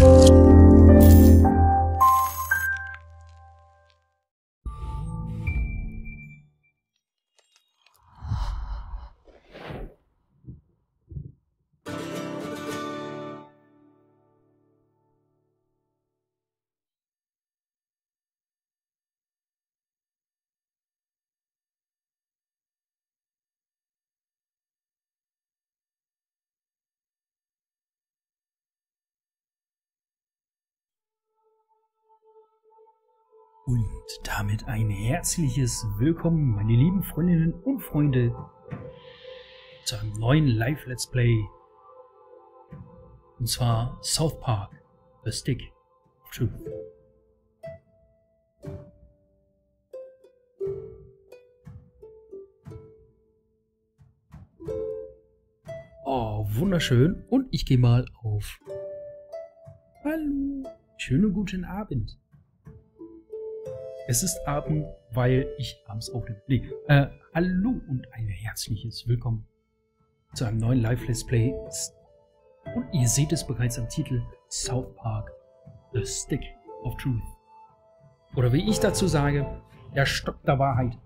Und damit ein herzliches Willkommen, meine lieben Freundinnen und Freunde, zu einem neuen Live-Let's Play. Und zwar South Park, The Stick of Truth. Oh, wunderschön. Und ich gehe mal auf Hallo. Schönen guten Abend. Es ist Abend, weil ich abends aufnehme. Nee, hallo und ein herzliches Willkommen zu einem neuen Live-Let's Play. Und ihr seht es bereits am Titel: South Park, The Stick of Truth. Oder wie ich dazu sage, der Stock der Wahrheit.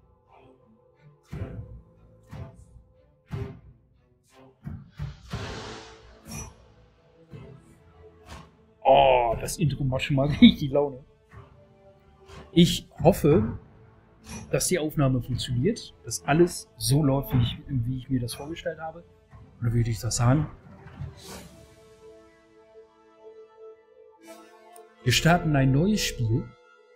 Oh, das Intro macht schon mal richtig Laune. Ich hoffe, dass die Aufnahme funktioniert, dass alles so läuft, wie ich mir das vorgestellt habe. Oder würde ich das sagen? Wir starten ein neues Spiel.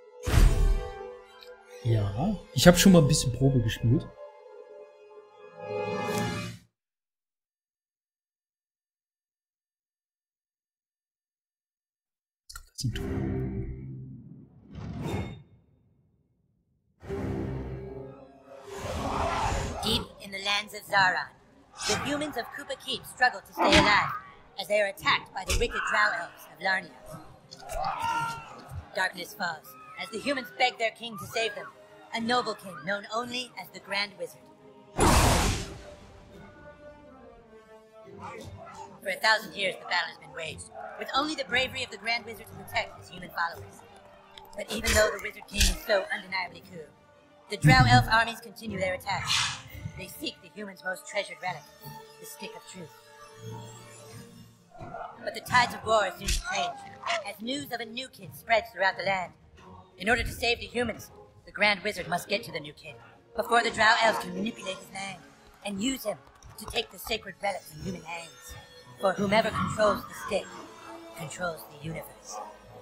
Ja, ich habe schon mal ein bisschen Probe gespielt. Jetzt kommt das Intro. Deep in the lands of Zaron, the humans of Koopa Keep struggle to stay alive as they are attacked by the wicked drow elves of Larnia. Darkness falls as the humans beg their king to save them, a noble king known only as the Grand Wizard. For 1,000 years, the battle has been waged, with only the bravery of the Grand Wizard to protect his human followers. But even though the Wizard King is so undeniably cool, the drow elf armies continue their attacks. They seek the humans' most treasured relic, the Stick of Truth. But the tides of war soon change, as news of a new king spreads throughout the land. In order to save the humans, the Grand Wizard must get to the new king before the drow elves can manipulate his mind and use him to take the sacred relic from human hands. For whomever controls the stick controls the universe.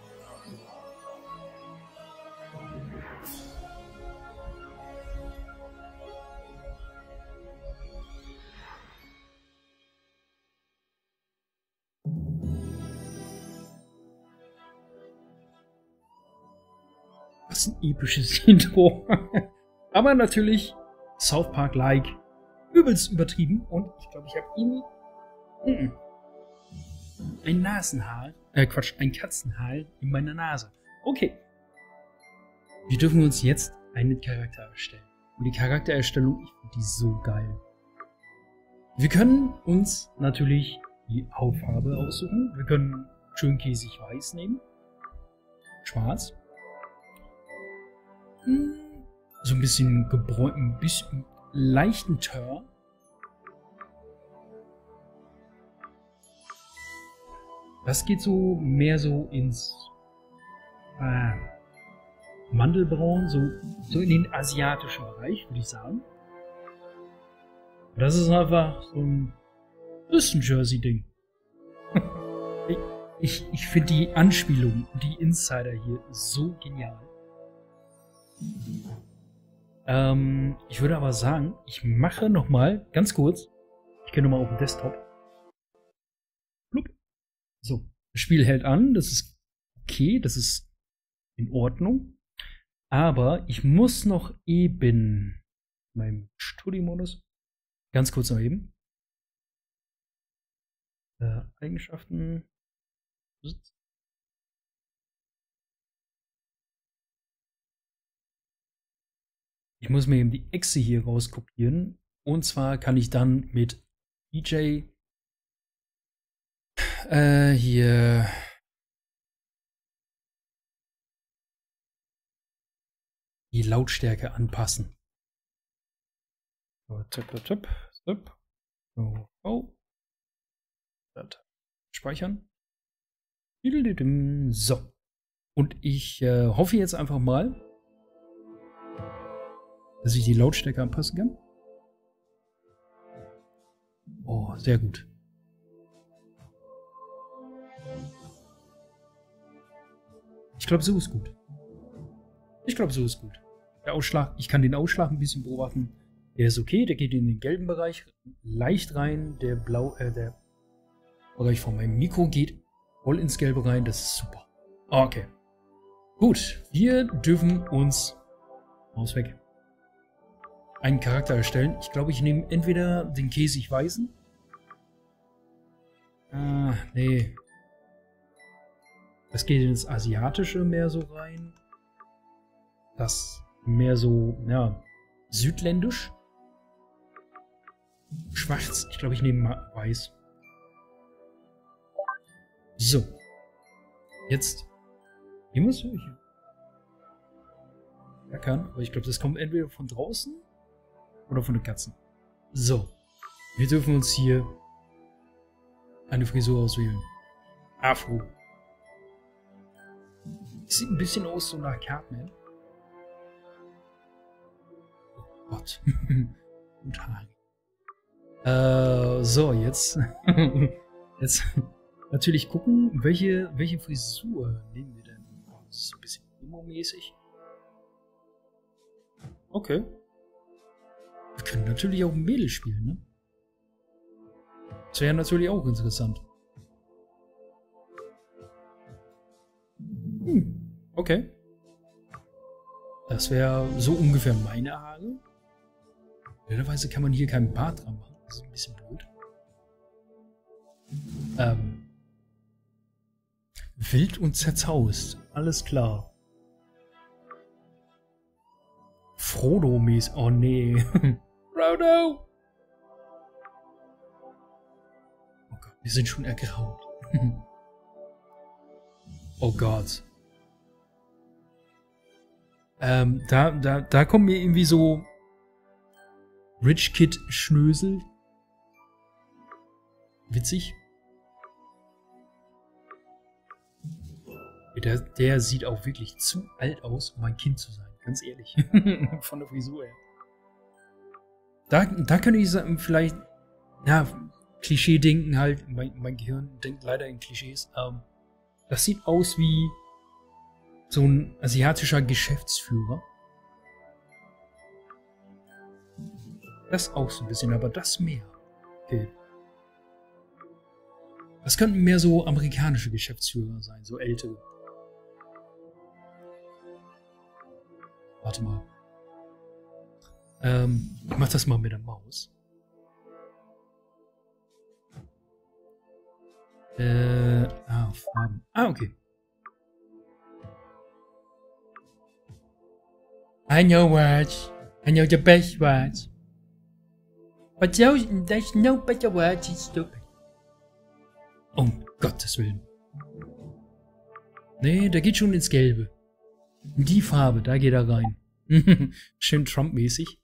Das ist ein episches Intro. Aber natürlich South Park-like. Übelst übertrieben. Und ich glaube, ich habe irgendwie ein Nasenhaar. Quatsch, ein Katzenhaar in meiner Nase. Okay. Wir dürfen uns jetzt einen Charakter erstellen. Und die Charaktererstellung, ich finde die so geil. Wir können uns natürlich die Hautfarbe aussuchen. Wir können schön käsig weiß nehmen. Schwarz. So ein bisschen gebräunt, ein bisschen leichten Turn. Das geht so mehr so ins Mandelbraun, so in den asiatischen Bereich, würde ich sagen. Das ist einfach so ein Jersey-Ding. Ich finde die Anspielung, die Insider hier so genial. Ich würde aber sagen, ich mache noch mal ganz kurz. Ich gehe noch mal auf den Desktop. Blub. So, das Spiel hält an. Das ist okay, das ist in Ordnung. Aber ich muss noch eben meinem Studiomodus ganz kurz noch eben Eigenschaften. Ich muss mir eben die Echse hier rauskopieren. Und zwar kann ich dann mit DJ hier die Lautstärke anpassen. So, tipp, tipp, tipp, tipp. Oh, oh. Speichern. So. Und ich hoffe jetzt einfach mal, dass ich die Lautstärke anpassen kann. Oh, sehr gut. Ich glaube, so ist gut. Ich glaube, so ist gut. Der Ausschlag, ich kann den Ausschlag ein bisschen beobachten. Der ist okay, der geht in den gelben Bereich leicht rein. Der Bereich von meinem Mikro geht voll ins Gelbe rein. Das ist super. Okay. Gut, wir dürfen uns ausweg einen Charakter erstellen. Ich glaube, ich nehme entweder den Käsig-Weißen. Nee. Das geht ins Asiatische mehr so rein. Das mehr so, ja, südländisch. Schwarz. Ich glaube, ich nehme mal Weiß. So. Jetzt. Hier muss ich. Ja, kann. Aber ich glaube, das kommt entweder von draußen oder von den Katzen. So. Wir dürfen uns hier eine Frisur auswählen. Afro. Sieht ein bisschen aus so nach Cartman. Oh Gott. Und Haare. So, jetzt. Jetzt natürlich gucken, welche Frisur nehmen wir denn? Oh, das ist so ein bisschen emo-mäßig. Okay. Wir können natürlich auch Mädel spielen, ne? Das wäre natürlich auch interessant. Okay. Das wäre so ungefähr meine Haare. Blöderweise kann man hier keinen Bart dran machen. Das ist ein bisschen blöd. Wild und zerzaust. Alles klar. Frodo-mäßig. Oh nee. Frodo! Oh Gott, wir sind schon ergraut. Oh Gott. Da kommen mir irgendwie so Rich Kid Schnösel. Witzig. Der sieht auch wirklich zu alt aus, um ein Kind zu sein. Ganz ehrlich. Von der Frisur her. Da könnte ich sagen, vielleicht, ja, Klischee-Denken halt. Mein Gehirn denkt leider in Klischees. Das sieht aus wie so ein asiatischer Geschäftsführer. Das auch so ein bisschen, aber das mehr. Okay. Das könnten mehr so amerikanische Geschäftsführer sein, so ältere. Warte mal. Ich mach das mal mit der Maus. Farben. Okay. I know words. I know the best words. But there's no better words than stupid. Um Gottes Willen. Nee, der geht schon ins Gelbe. Die Farbe, da geht er rein. Schön Trump-mäßig.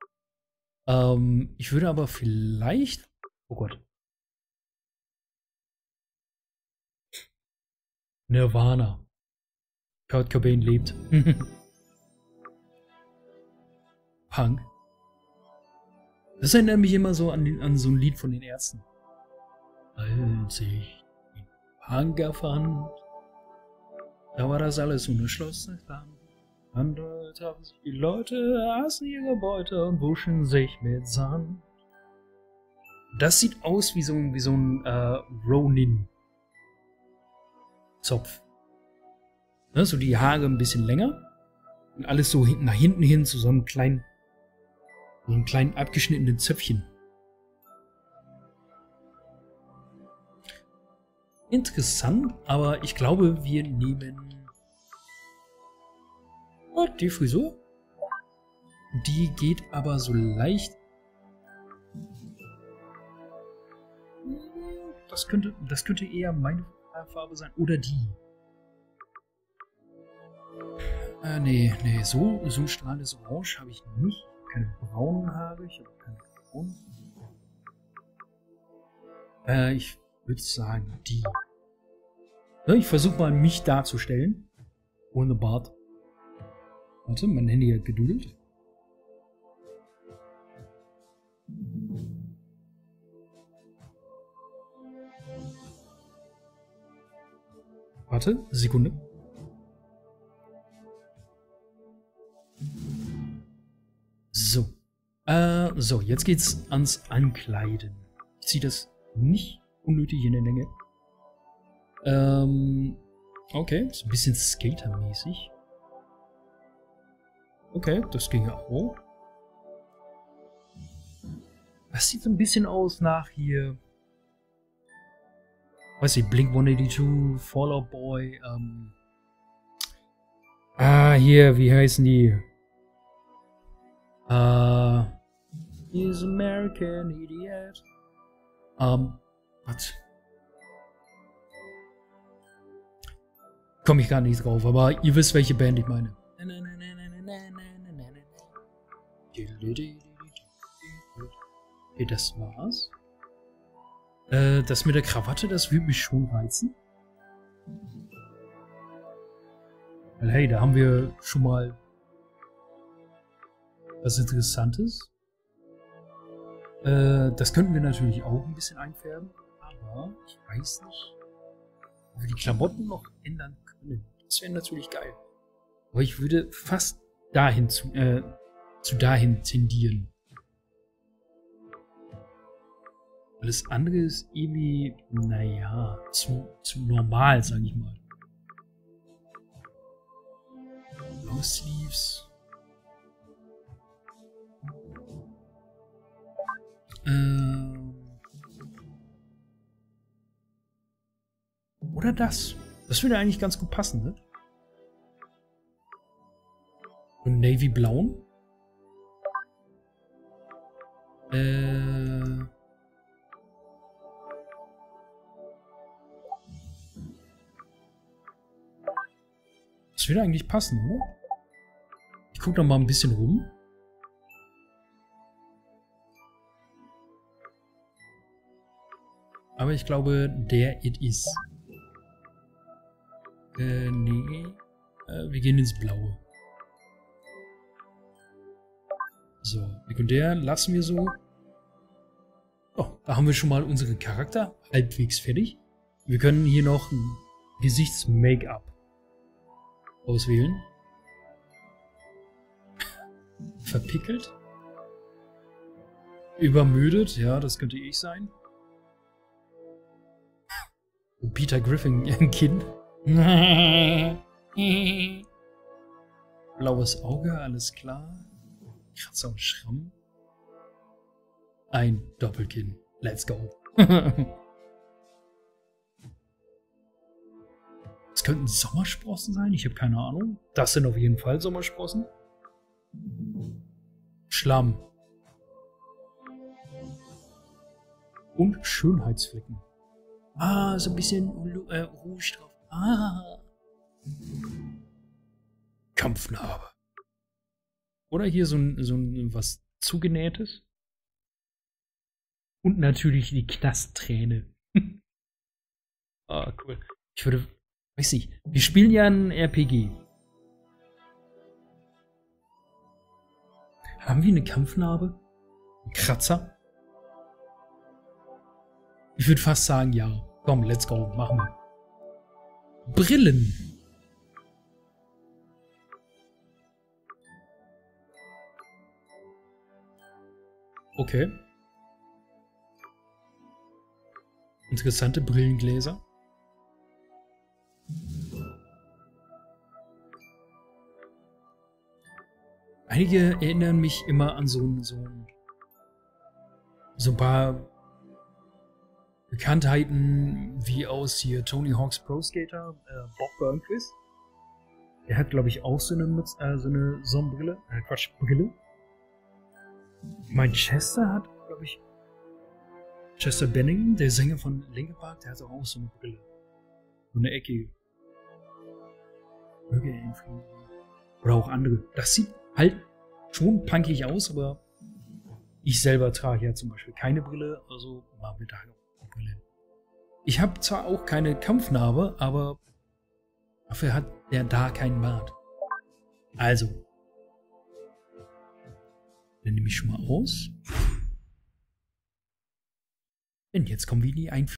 Ich würde aber vielleicht... Oh Gott. Nirvana. Kurt Cobain lebt. Punk. Das erinnert mich immer so an so ein Lied von den Ärzten. Als ich den Punk erfand, da war das alles unerschlossenes Land. Andert haben sich die Leute, aßen ihre Beute und wuschen sich mit Sand. Das sieht aus wie so ein Ronin-Zopf. Ne, so die Haare ein bisschen länger und alles so nach hinten hin zu so einem kleinen abgeschnittenen Zöpfchen. Interessant, aber ich glaube, wir nehmen die Frisur. Die geht aber so leicht. Das könnte eher meine Farbe sein. Oder die. Nee, so ein strahlendes Orange habe ich nicht. Keine braunen Haare, ich habe keine braunen. Ich würde sagen, die. Ja, ich versuche mal, mich darzustellen. Ohne Bart. Warte, mein Handy hat gedudelt. Warte, Sekunde. So. So, jetzt geht's ans Ankleiden. Ich ziehe das nicht unnötig in der Länge. Okay, so ein bisschen Skater-mäßig. Okay, das ging auch. Das sieht so ein bisschen aus nach hier. Weiß ich, Blink-182, Fall Out Boy, hier, wie heißen die? He's American Idiot. Was? Komme ich gar nicht drauf, aber ihr wisst, welche Band ich meine. Okay, das war's. Das mit der Krawatte, das würde mich schon reizen. Weil hey, da haben wir schon mal was Interessantes. Das könnten wir natürlich auch ein bisschen einfärben. Aber ich weiß nicht, ob wir die Klamotten noch ändern können. Das wäre natürlich geil. Aber ich würde fast dahin dahin tendieren. Alles andere ist irgendwie, naja, zu normal, sag ich mal. Long Sleeves. Oder das. Das würde eigentlich ganz gut passen, ne? Und Navy Blauen. Das würde eigentlich passen, oder? Ich gucke noch mal ein bisschen rum. Aber ich glaube, der it is. Nee. Wir gehen ins Blaue. So, sekundär lassen wir so. Oh, da haben wir schon mal unsere Charakter halbwegs fertig. Wir können hier noch ein Gesichts-Make-up auswählen. Verpickelt. Übermüdet, ja, das könnte ich sein. Peter Griffin, ein Kind. Blaues Auge, alles klar. Kratzer und Schramm. Ein Doppelkinn. Let's go. Das könnten Sommersprossen sein, ich habe keine Ahnung. Das sind auf jeden Fall Sommersprossen. Schlamm. Und Schönheitsflecken. Ah, so ein bisschen Rouge drauf. Ah. Kampfnarbe. Oder hier so ein was Zugenähtes. Und natürlich die Knastträne. Ah, cool. Ich würde, weiß nicht, wir spielen ja ein RPG. Haben wir eine Kampfnarbe? Ein Kratzer? Ich würde fast sagen, ja. Komm, let's go, machen wir. Brillen. Okay. Interessante Brillengläser. Einige erinnern mich immer an so ein paar Bekanntheiten wie aus hier Tony Hawk's Pro Skater, Bob Burnquist. Der hat, glaube ich, auch so eine Sonnenbrille. Quatsch, Brille. Mein Chester hat, glaube ich, Chester Bennington, der Sänger von Linkin Park, der hat auch so eine Brille. So eine Ecke. Möge er ihn frieden. Oder auch andere. Das sieht halt schon punkig aus, aber ich selber trage ja zum Beispiel keine Brille, also machen wir da auch Brille. Ich habe zwar auch keine Kampfnarbe, aber dafür hat der da keinen Bart. Also, dann nehme ich schon mal aus. Denn jetzt kommen wir in die Einführung.